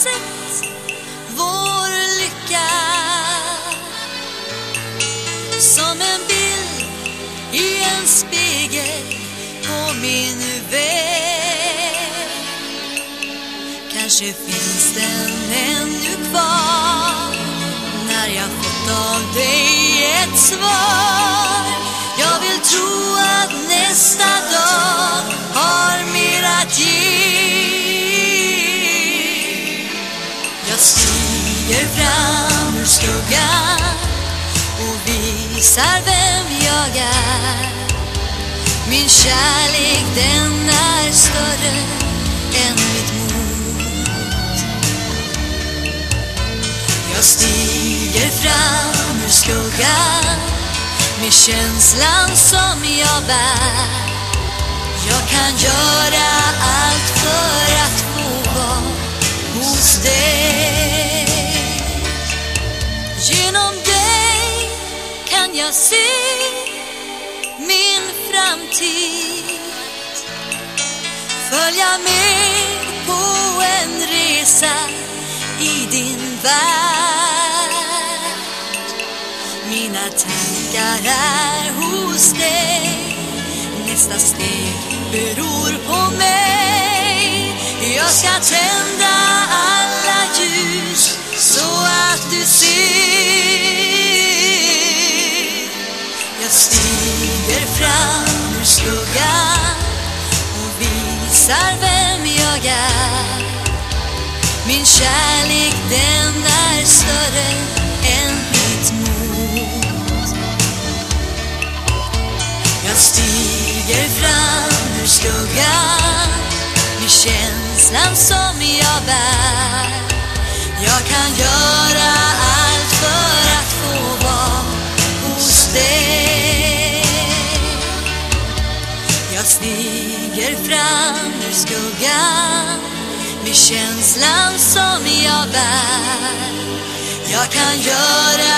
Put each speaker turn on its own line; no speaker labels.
sett vår lycka som en bild i en spegel på min väg. Kanske finns den ännu kvar när jag fått av dig ett svar. Jag vill tro att nästa dag har mer att ge. Jag stiger fram ur skuggan och visar vem jag är. Min kärlek, den är större än mitt mod. Jag stiger fram ur skuggan med känslan som jag bär. Jag kan göra allt för att få vara hos dig. Genom dig kan jag se min framtid. Följa med på en resa i din värld. Mina tankar är hos dig. Nästa steg beror på mig. Jag ska tända alla ljus så att du ser. Jag stiger fram ur skuggan och visar vem jag är. Min kärlek, den är större än mitt mod. Jag stiger fram ur skuggan med känslan som jag bär. Jag kan göra allt för att få vara hos dig. Jag stiger fram ur skuggan med känslan som jag bär. Jag kan göra